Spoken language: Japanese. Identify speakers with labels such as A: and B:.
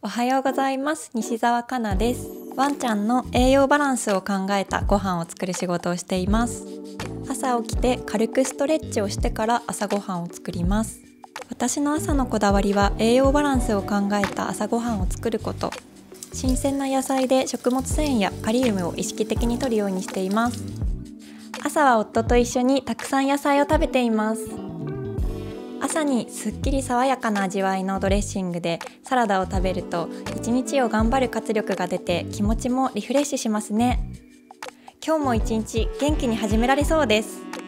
A: おはようございます。西澤かなです。ワンちゃんの栄養バランスを考えたご飯を作る仕事をしています。朝起きて軽くストレッチをしてから朝ごはんを作ります。私の朝のこだわりは栄養バランスを考えた朝ごはんを作ること。新鮮な野菜で食物繊維やカリウムを意識的に摂るようにしています。朝は夫と一緒にたくさん野菜を食べています。朝にすっきり爽やかな味わいのドレッシングでサラダを食べると一日を頑張る活力が出て気持ちもリフレッシュしますね。今日も一日元気に始められそうです。